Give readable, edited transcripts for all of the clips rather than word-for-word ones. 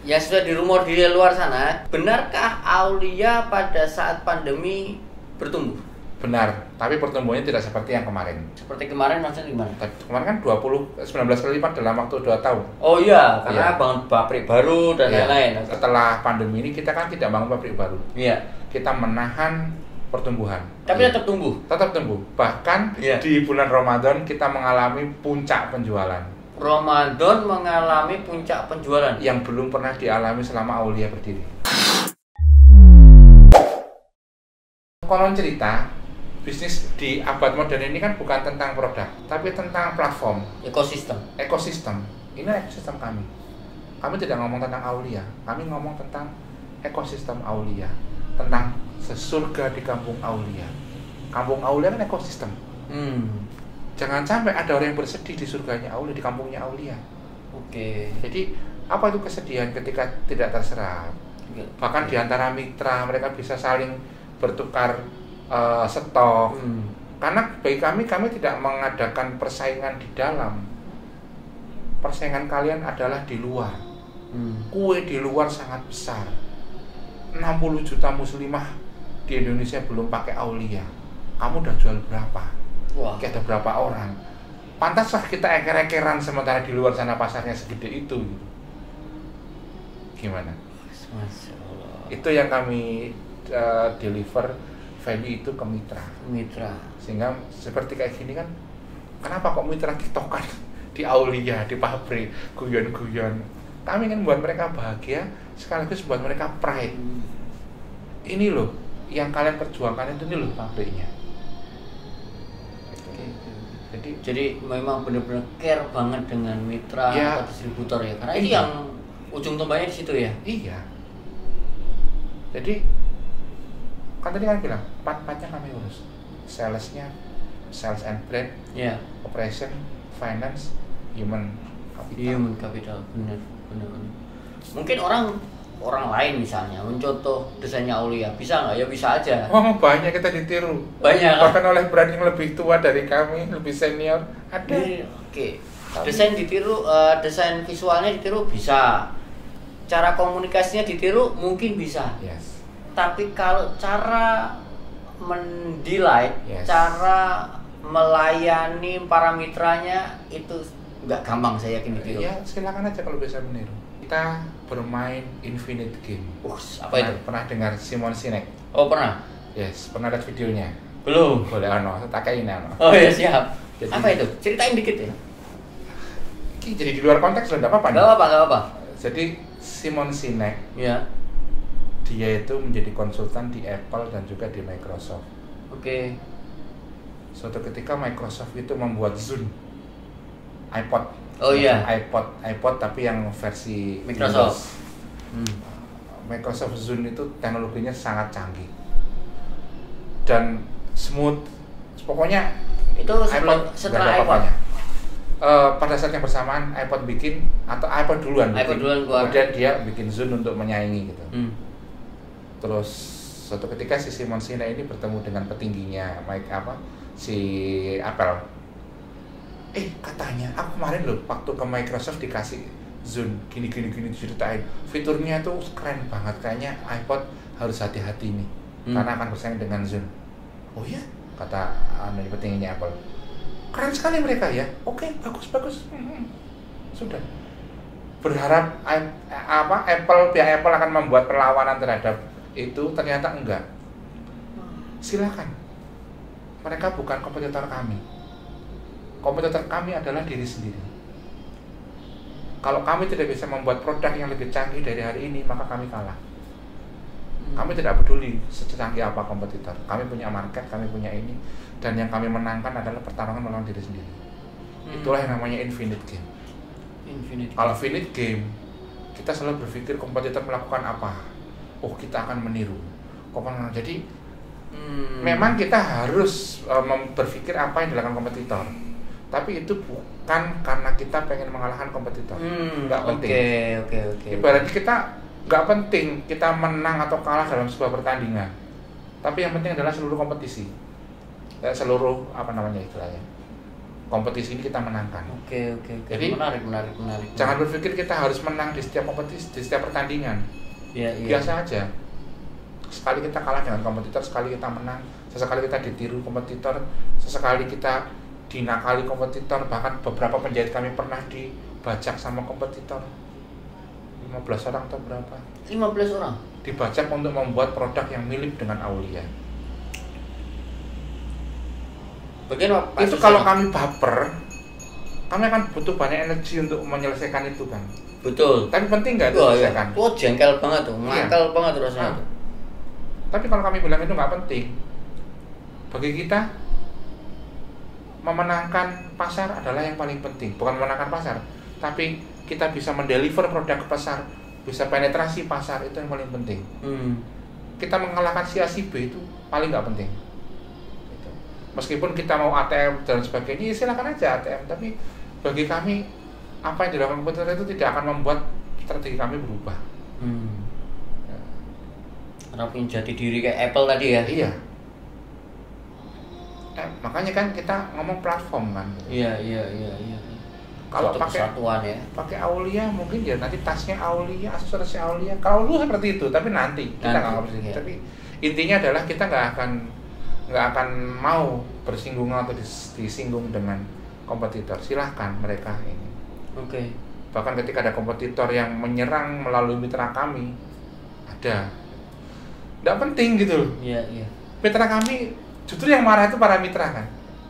yang sudah dirumor di luar sana, benarkah Aulia pada saat pandemi bertumbuh? Benar, tapi pertumbuhannya tidak seperti yang kemarin. Seperti kemarin maksudnya gimana? Kemarin kan 19 kali lipat dalam waktu 2 tahun. Oh iya, karena bangun pabrik baru dan lain-lain. Setelah pandemi ini kita kan tidak bangun pabrik baru. Iya. Kita menahan pertumbuhan. Tapi tetap tumbuh. Tetap tumbuh. Bahkan di bulan Ramadan kita mengalami puncak penjualan. Ramadan mengalami puncak penjualan yang belum pernah dialami selama Aulia berdiri. Konon cerita, bisnis di abad modern ini kan bukan tentang produk, tapi tentang platform, ekosistem. Ini ekosistem kami. Kami tidak ngomong tentang Aulia, kami ngomong tentang ekosistem Aulia, tentang sesurga di kampung Aulia. Kampung Aulia kan ekosistem. Jangan sampai ada orang yang bersedih di surganya Aulia, di kampungnya Aulia. Oke. Jadi apa itu kesedihan ketika tidak terserap? Bahkan di antara mitra mereka bisa saling bertukar stok. Karena bagi kami tidak mengadakan persaingan di dalam. Persaingan kalian adalah di luar. Kue di luar sangat besar. 60 juta muslimah di Indonesia belum pakai Aulia. Kamu udah jual berapa? Wah. Ada berapa orang? Pantaslah kita eker-ekeran sementara di luar sana pasarnya segede itu. Gimana? Masya Allah. Itu yang kami deliver value itu ke mitra. Sehingga seperti kayak gini kan, kenapa kok mitra tiktokan di Aulia, di pabrik, guyon-guyon. Kami ingin buat mereka bahagia, sekaligus buat mereka pride. Ini loh, yang kalian perjuangkan itu, ini loh pabriknya. Jadi memang benar-benar care banget dengan mitra atau distributor ya, karena ini yang ujung tombaknya di situ ya. Iya. Jadi kan tadi kan bilang 4-4-nya kami urus. Salesnya, sales and brand, operation, finance, human capital. Benar. Mungkin orang lain misalnya mencontoh desainnya Aulia, bisa nggak? Ya bisa aja. Oh, banyak kita ditiru. Banyak. Bahkan oleh brand yang lebih tua dari kami, lebih senior, ada. Oke. Desain ditiru, desain visualnya ditiru bisa. Cara komunikasinya ditiru mungkin bisa. Yes. Tapi kalau cara mendelay, cara melayani para mitranya itu nggak gampang, saya yakin ditiru. Ya, silakan aja kalau bisa meniru. Kita bermain infinite game. Apa itu? Pernah dengar Simon Sinek? Oh, pernah. Yes, pernah lihat videonya? Belum. Boleh takain Oh ya, siap. Jadi, apa itu? Ceritain dikit ya. Jadi di luar konteks loh, enggak apa-apa. Enggak apa-apa. Jadi Simon Sinek, dia itu menjadi konsultan di Apple dan juga di Microsoft. Oke. Suatu ketika Microsoft itu membuat Zune, iPod. Oh iya. iPod tapi yang versi Microsoft. Microsoft Zune itu teknologinya sangat canggih dan smooth. Pokoknya itu setelah iPod. Pada saat yang bersamaan iPod bikin atau iPod duluan keluar. Kemudian dia bikin Zune untuk menyaingi gitu. Terus suatu ketika si Simon Sinek ini bertemu dengan petingginya si Apple. Katanya aku kemarin loh waktu ke Microsoft dikasih Zune gini diceritain fiturnya tuh keren banget, kayaknya iPod harus hati-hati nih karena akan bersaing dengan Zune. Oh ya, kata petingginya Apple, keren sekali mereka ya. Oke, bagus. Sudah berharap pihak Apple akan membuat perlawanan terhadap itu, ternyata enggak. Silakan, mereka bukan kompetitor kami. Kompetitor kami adalah diri sendiri. Kalau kami tidak bisa membuat produk yang lebih canggih dari hari ini, maka kami kalah. Kami tidak peduli secanggih apa kompetitor. Kami punya market, kami punya ini, dan yang kami menangkan adalah pertarungan melawan diri sendiri. Itulah yang namanya infinite game. Kalau finite game, kita selalu berpikir kompetitor melakukan apa. Oh, kita akan meniru. Jadi memang kita harus berpikir apa yang dilakukan kompetitor. Tapi itu bukan karena kita pengen mengalahkan kompetitor. Nggak penting. Oke. Ibaratnya kita nggak penting kita menang atau kalah dalam sebuah pertandingan. Tapi yang penting adalah seluruh kompetisi, seluruh istilahnya, kompetisi ini kita menangkan. Oke. Jadi menarik. Jangan berpikir kita harus menang di setiap kompetisi, di setiap pertandingan. Iya. Biasa aja. Sekali kita kalah dengan kompetitor, sekali kita menang, sesekali kita ditiru kompetitor, sesekali kita dinakali kompetitor, bahkan beberapa penjahit kami pernah dibajak sama kompetitor. 15 orang atau berapa? 15 orang? Dibajak untuk membuat produk yang mirip dengan Aulia. Itu kalau kami baper, kami akan butuh banyak energi untuk menyelesaikan itu kan. Betul. Tapi penting nggak diselesaikan? Oh jengkel banget tuh, mangkal banget rasanya. Tapi kalau kami bilang itu nggak penting, bagi kita memenangkan pasar adalah yang paling penting. Bukan memenangkan pasar, tapi kita bisa mendeliver produk ke pasar, bisa penetrasi pasar, itu yang paling penting. Kita mengalahkan si A si B itu paling nggak penting. Gitu. Meskipun kita mau ATM dan sebagainya, silakan aja ATM. Tapi bagi kami apa yang dilakukan kompetitor itu tidak akan membuat strategi kami berubah. Karena punya jati diri kayak Apple tadi ya. Iya. Makanya kan kita ngomong platform kan. Iya. Kalau pakai Aulia mungkin ya nanti tasnya Aulia, aksesorisnya Aulia. Kalau lu seperti itu, tapi nanti kita nggak seperti itu. Tapi intinya adalah kita nggak akan mau bersinggungan atau disinggung dengan kompetitor. Silahkan mereka ini. Oke. Bahkan ketika ada kompetitor yang menyerang melalui mitra kami, ada. Nggak penting gitu loh. Iya. Mitra kami justru yang marah itu para mitra kan.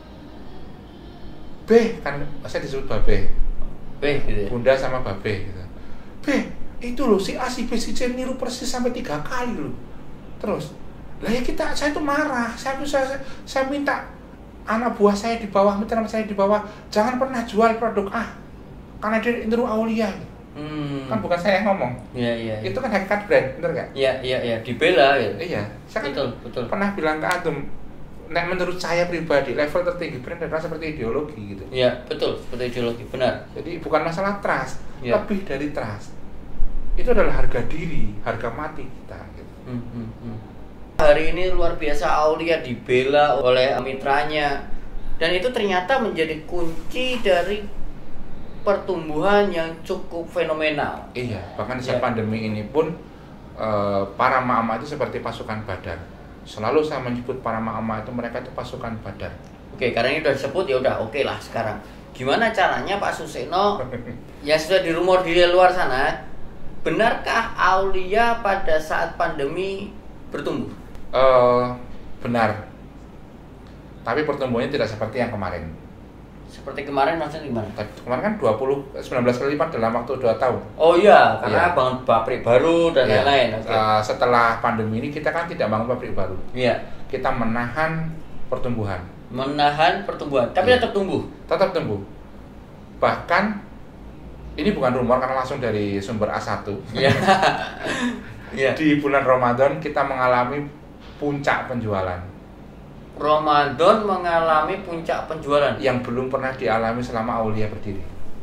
B kan saya disebut Babe. B gitu ya? Bunda sama Babe gitu. B itu loh si A si B si C niru persis sampai 3 kali loh. Terus lah ya saya itu marah. Saya minta anak buah saya di bawah, mitra saya di bawah, jangan pernah jual produk A karena dia niru Aulia. Kan bukan saya yang ngomong. Iya. Itu kan hakikat brand, bener gak? Iya, dibela gitu. Iya. Saya betul. Pernah bilang ke Antum, menurut saya pribadi level tertinggi brand adalah seperti ideologi gitu. Iya, betul, seperti ideologi, benar. Jadi bukan masalah trust, lebih dari trust. Itu adalah harga diri, harga mati kita gitu. Hari ini luar biasa Aulia dibela oleh mitranya. Dan itu ternyata menjadi kunci dari pertumbuhan yang cukup fenomenal. Iya, bahkan saat pandemi ini pun para mama itu seperti pasukan Badar. Selalu saya menyebut para mama itu mereka itu pasukan Badar. Oke, karena ini udah disebut ya udah oke lah sekarang. Gimana caranya Pak Suseno yang sudah dirumor di luar sana, benarkah Aulia pada saat pandemi bertumbuh? Benar. Tapi pertumbuhannya tidak seperti yang kemarin. Seperti kemarin maksudnya gimana? Kemarin kan 19 kali lipat dalam waktu 2 tahun. Oh iya, karena bangun pabrik baru dan lain-lain. Setelah pandemi ini kita kan tidak bangun pabrik baru. Iya. Kita menahan pertumbuhan. Tapi tetap tumbuh. Tetap tumbuh. Bahkan ini bukan rumor karena langsung dari sumber A1. Iya. Di bulan Ramadan kita mengalami puncak penjualan. Ramadan mengalami puncak penjualan yang belum pernah dialami selama Aulia berdiri.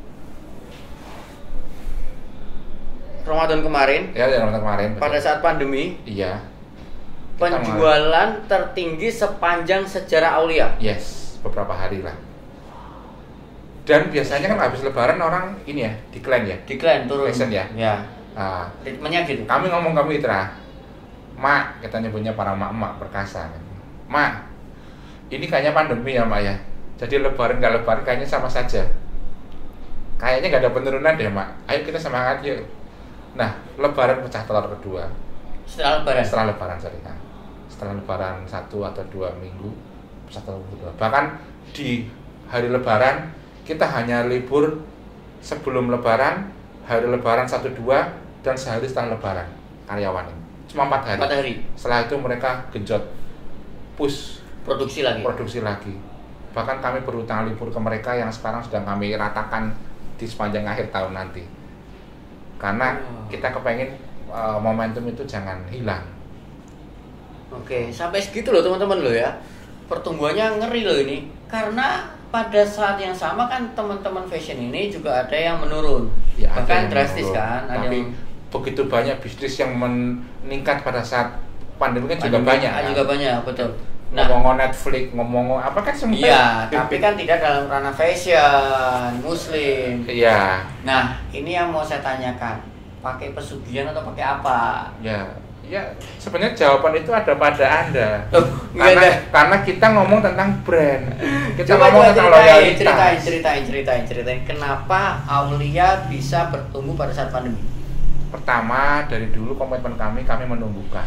Ramadan kemarin? Ya, Ramadan kemarin. Pada saat pandemi? Iya. Penjualan tertinggi sepanjang sejarah Aulia? Yes, beberapa hari lah. Dan biasanya kan habis lebaran orang ini ya, decline turun. Lesen ya. Ya. Ritmenya gitu. Kami ngomong ke mitra, Mak, kita nyebutnya para mak-mak perkasa. Mak, ini kayaknya pandemi ya Mak ya. Jadi lebaran nggak lebaran kayaknya sama saja. Kayaknya nggak ada penurunan deh Mak. Ayo kita semangat yuk. Nah, lebaran pecah telur kedua. Setelah lebaran sorry. Nah, setelah lebaran 1 atau 2 minggu pecah telur kedua. Bahkan di hari lebaran kita hanya libur sebelum lebaran, hari lebaran 1-2 dan sehari setelah lebaran karyawan ini. Cuma 4 hari. 4 hari. Setelah itu mereka genjot push produksi lagi. Bahkan kami berutang libur ke mereka yang sekarang sedang kami ratakan di sepanjang akhir tahun nanti. Karena kita kepengen momentum itu jangan hilang. Oke, sampai segitu loh teman-teman loh ya. Pertumbuhannya ngeri loh ini. Karena pada saat yang sama kan teman-teman fashion ini juga ada yang menurun. Ya, bahkan drastis kan. Tapi begitu banyak bisnis yang meningkat pada saat pandemi kan juga banyak. Juga banyak, betul. ngomong Netflix, ngomong apa kan semua. Iya, tapi kan tidak dalam ranah fashion, muslim. Iya. Nah, ini yang mau saya tanyakan. Pakai pesugihan atau pakai apa? Ya, sebenarnya jawaban itu ada pada Anda. Karena kita ngomong tentang brand. Kita ngomong tentang loyalitas. Ceritain. Kenapa Aulia bisa bertumbuh pada saat pandemi? Pertama, dari dulu komitmen kami menumbuhkan.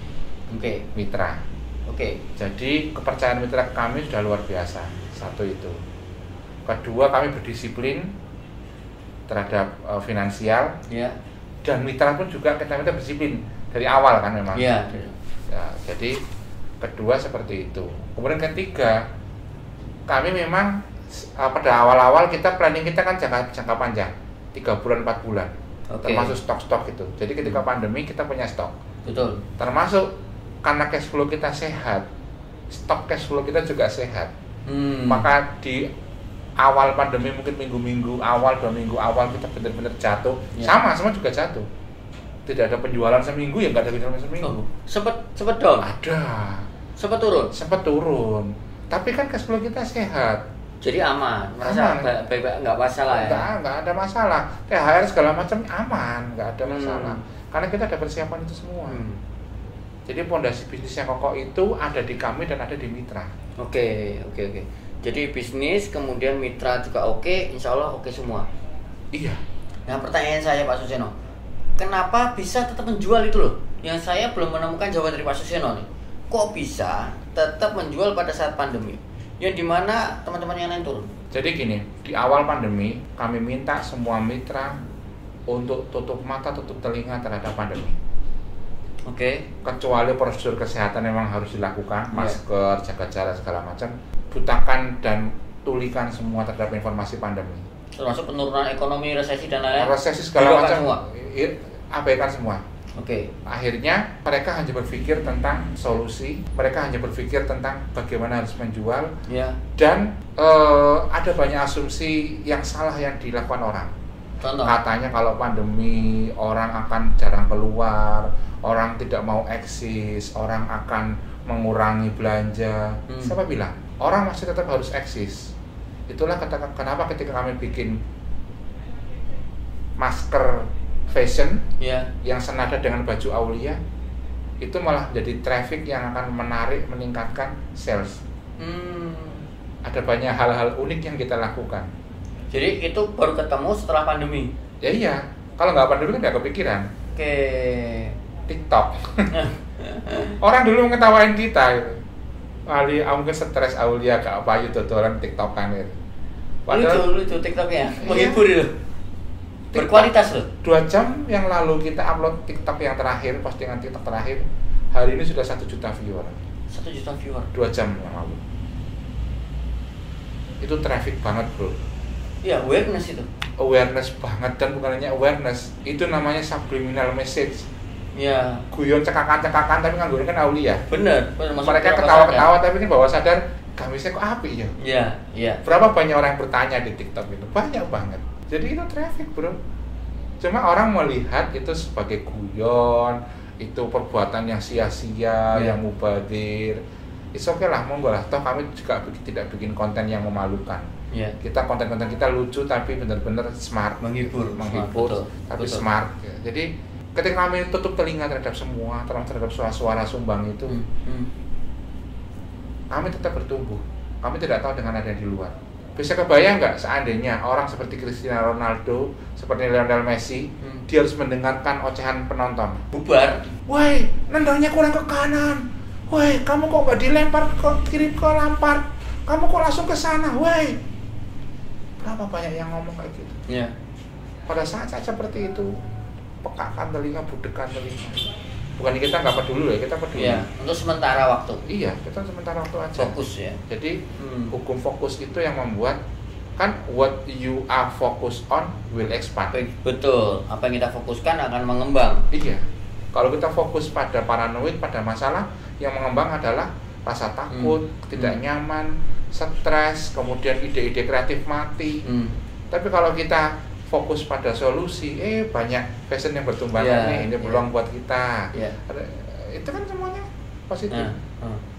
Mitra. Jadi kepercayaan mitra kami sudah luar biasa. Satu itu. Kedua, kami berdisiplin terhadap finansial. Dan mitra pun juga kita minta disiplin dari awal kan memang. Ya, jadi kedua seperti itu. Kemudian ketiga, kami memang pada awal-awal kita planning kita kan jangka panjang, 3 bulan 4 bulan. Termasuk stok-stok itu. Jadi ketika pandemi kita punya stok. Betul. Termasuk karena cash flow kita sehat, stok cash flow kita juga sehat. Maka di awal pandemi mungkin minggu-minggu awal, 2 minggu awal kita benar-benar jatuh. Semua juga jatuh. Tidak ada penjualan seminggu, ya nggak ada penjualan seminggu. Sempet dong? Ada. Sempet turun. Tapi kan cash flow kita sehat. Jadi aman, merasa baik-baik, nggak masalah ya? Nggak ada masalah. THR segala macam aman, nggak ada masalah. Karena kita ada persiapan itu semua. Jadi fondasi bisnis yang kokoh itu ada di kami dan ada di mitra. Oke. Jadi bisnis, kemudian mitra juga insya Allah semua. Iya. Nah, pertanyaan saya Pak Suseno, kenapa bisa tetap menjual itu loh? Yang saya belum menemukan jawaban dari Pak Suseno nih. Kok bisa tetap menjual pada saat pandemi? Yang dimana teman-teman yang lain turun? Jadi gini, di awal pandemi kami minta semua mitra untuk tutup mata, tutup telinga terhadap pandemi. Kecuali prosedur kesehatan memang harus dilakukan, masker, jaga jarak segala macam, butakan dan tulikan semua terhadap informasi pandemi. Termasuk penurunan ekonomi, resesi dan lain-lain. Resesi segala macam, abaikan semua. Akhirnya mereka hanya berpikir tentang solusi, mereka hanya berpikir tentang bagaimana harus menjual, dan ada banyak asumsi yang salah yang dilakukan orang. Contoh? Katanya kalau pandemi orang akan jarang keluar, orang tidak mau eksis, orang akan mengurangi belanja. Siapa bilang? Orang masih tetap harus eksis. Itulah kenapa ketika kami bikin masker fashion yang senada dengan baju Aulia, itu malah jadi traffic yang akan menarik, meningkatkan sales. Ada banyak hal-hal unik yang kita lakukan. Jadi itu baru ketemu setelah pandemi? Ya iya, kalau nggak pandemi kan nggak kepikiran. TikTok. Orang dulu ngetawain kita gitu. Ali, mungkin stres Aulia gak apa itu dodolan TikTokan itu. Lucu TikToknya, menghibur itu. Berkualitas loh. 2 jam yang lalu kita upload TikTok yang terakhir, postingan TikTok terakhir. Hari ini sudah 1 juta viewer. 1 juta viewer. 2 jam yang lalu. Itu traffic banget bro. Iya, awareness itu. Awareness banget, dan bukan hanya awareness, itu namanya subliminal message. Guyon cekakan tapi kan Aulia. Bener. Mereka ketawa-ketawa tapi kan bawah sadar gamisnya kok api ya. Berapa banyak orang yang bertanya di TikTok itu? Banyak banget. Jadi itu traffic bro. Cuma orang melihat itu sebagai guyon, itu perbuatan yang sia-sia, yang mubazir. It's okay lah, monggo lah. Toh kami juga tidak bikin konten yang memalukan. Kita konten-konten kita lucu tapi benar-benar smart, menghibur, tapi smart. Jadi ketika kami tutup telinga terhadap semua, terhadap suara-suara sumbang itu, kami tetap bertumbuh. Kami tidak tahu dengan ada di luar. Bisa kebayang nggak seandainya orang seperti Cristiano Ronaldo, seperti Lionel Messi, dia harus mendengarkan ocehan penonton? Bubar. Woi, nendangnya kurang ke kanan. Woi, kamu kok nggak dilempar ke kiri ke lampar? Kamu kok langsung ke sana? Woi, berapa banyak yang ngomong kayak gitu? Pada saat seperti itu, pekakan telinga, budekan telinga. Bukan kita nggak peduli ya, kita peduli. Untuk sementara waktu. Iya, kita sementara waktu aja. Fokus ya. Jadi hukum fokus itu yang membuat kan what you are focused on will expand. Betul. Apa yang kita fokuskan akan mengembang. Iya. Kalau kita fokus pada paranoid, pada masalah, yang mengembang adalah rasa takut, tidak nyaman, stres, kemudian ide-ide kreatif mati. Tapi kalau kita fokus pada solusi, banyak passion yang bertumbangan nih, ini peluang buat kita. Itu kan semuanya positif.